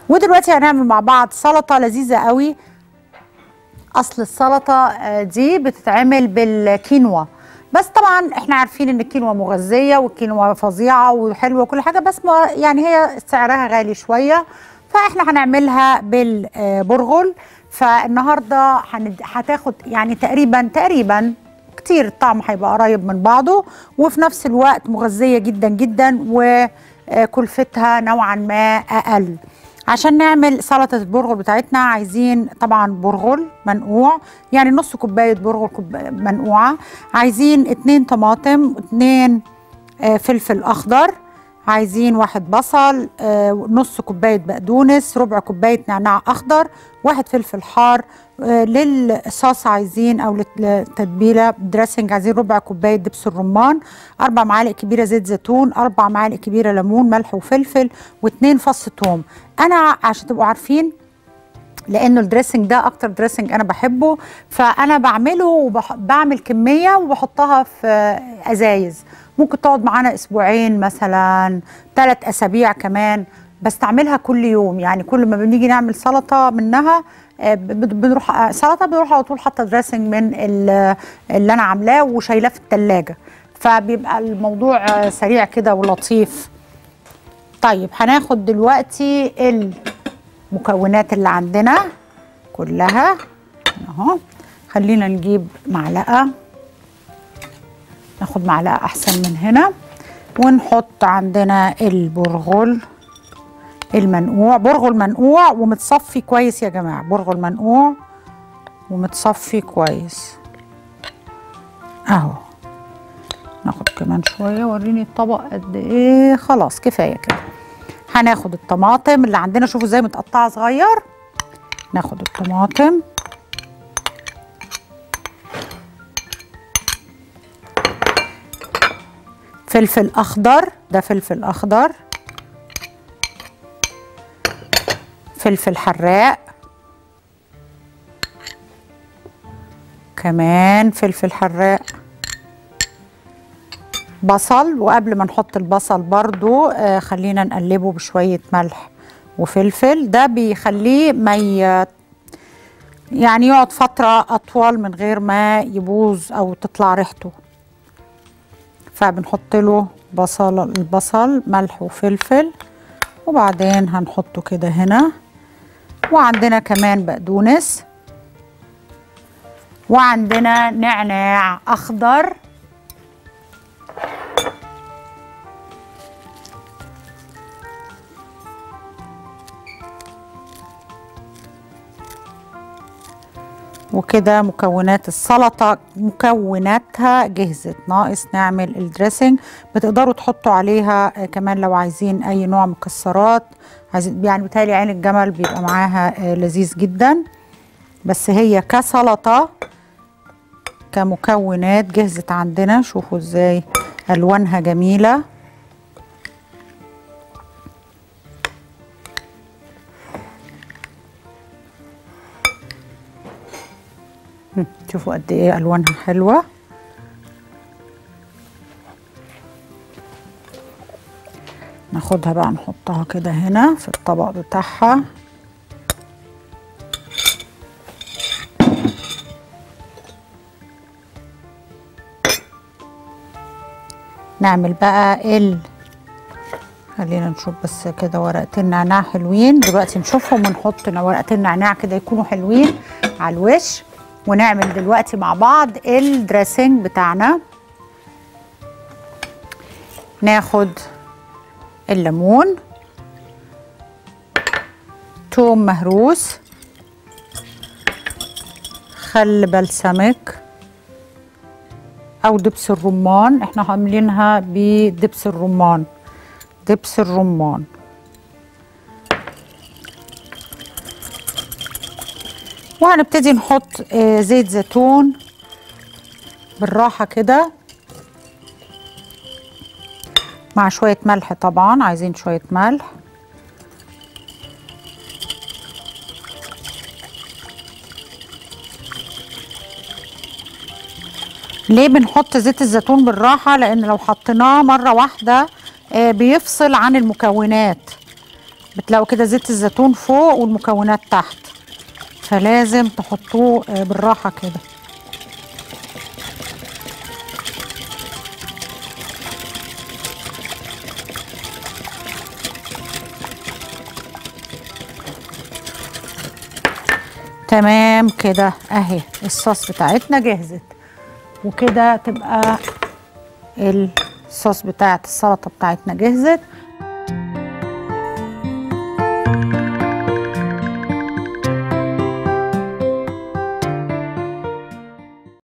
ودلوقتي هنعمل مع بعض سلطه لذيذه قوي. اصل السلطه دي بتتعمل بالكينوا، بس طبعا احنا عارفين ان الكينوا مغذيه والكينوا فظيعه وحلوه وكل حاجه، بس يعني هي سعرها غالي شويه، فاحنا هنعملها بالبرغل. فالنهارده هتاخد يعني تقريبا كتير، الطعم هيبقى قريب من بعضه، وفي نفس الوقت مغذيه جدا جدا وكلفتها نوعا ما اقل. عشان نعمل سلطة البرغل بتاعتنا عايزين طبعا برغل منقوع، يعني نص كوباية برغل منقوعة، عايزين 2 طماطم، 2 فلفل أخضر، عايزين 1 بصل، نص كوباية بقدونس، ربع كوباية نعناع أخضر، 1 فلفل حار. للصوص عايزين أو للتتبيلة دريسنج عايزين ربع كوباية دبس الرمان، 4 معالق كبيرة زيت زيتون، 4 معالق كبيرة ليمون، ملح وفلفل، و2 فص ثوم. أنا عشان تبقوا عارفين، لأنه الدريسنج ده أكتر دريسنج أنا بحبه، فأنا بعمله وبعمل كمية وبحطها في أزايز، ممكن تقعد معانا أسبوعين مثلا، 3 أسابيع كمان، بستعملها كل يوم. يعني كل ما بنيجي نعمل سلطة منها بنروح على طول حاطة دريسنج من اللي أنا عاملاه وشايلاه في التلاجة، فبيبقى الموضوع سريع كده ولطيف. طيب هناخد دلوقتي المكونات اللي عندنا كلها اهو. خلينا نجيب معلقه، ناخد معلقه احسن من هنا، ونحط عندنا البرغل المنقوع. برغل منقوع ومتصفي كويس يا جماعه، برغل منقوع ومتصفي كويس اهو. ناخد كمان شويه، وريني الطبق قد ايه. خلاص كفايه كده. هناخد الطماطم اللي عندنا، شوفوا ازاي متقطعه صغير. ناخد الطماطم، فلفل اخضر، ده فلفل اخضر، فلفل حراق، كمان فلفل حراق، بصل. وقبل ما نحط البصل برضو خلينا نقلبه بشوية ملح وفلفل، ده بيخليه ما يعني يقعد فترة أطول من غير ما يبوظ أو تطلع ريحته. فبنحط له البصل ملح وفلفل، وبعدين هنحطه كده هنا. وعندنا كمان بقدونس، وعندنا نعناع أخضر، وكده مكونات السلطة مكوناتها جهزت، ناقص نعمل الدريسنج. بتقدروا تحطوا عليها كمان لو عايزين أي نوع مكسرات، يعني بتهيألي عين الجمل بيبقى معاها لذيذ جدا، بس هي كسلطة كمكونات جهزت عندنا. شوفوا ازاي ألوانها جميلة. شوفوا قد ايه الوانها حلوه. ناخدها بقى نحطها كده هنا في الطبق بتاعها. نعمل بقى خلينا نشوف بس كده ورقتين نعناع حلوين دلوقتي، نشوفهم ونحط ورقتين نعناع كده يكونوا حلوين على الوش. ونعمل دلوقتي مع بعض الدريسنج بتاعنا. ناخد الليمون، توم مهروس، خل بلسمك او دبس الرمان، احنا عاملينها بدبس الرمان، دبس الرمان. وهنبتدي نحط زيت زيتون بالراحة كده مع شوية ملح، طبعا عايزين شوية ملح. ليه بنحط زيت الزيتون بالراحة؟ لأن لو حطيناه مرة واحدة بيفصل عن المكونات، بتلاقوا كده زيت الزيتون فوق والمكونات تحت، فلازم تحطوه بالراحه كده. تمام كده اهي الصوص بتاعتنا جهزت، وكده تبقى الصوص بتاعت السلطه بتاعتنا جهزت.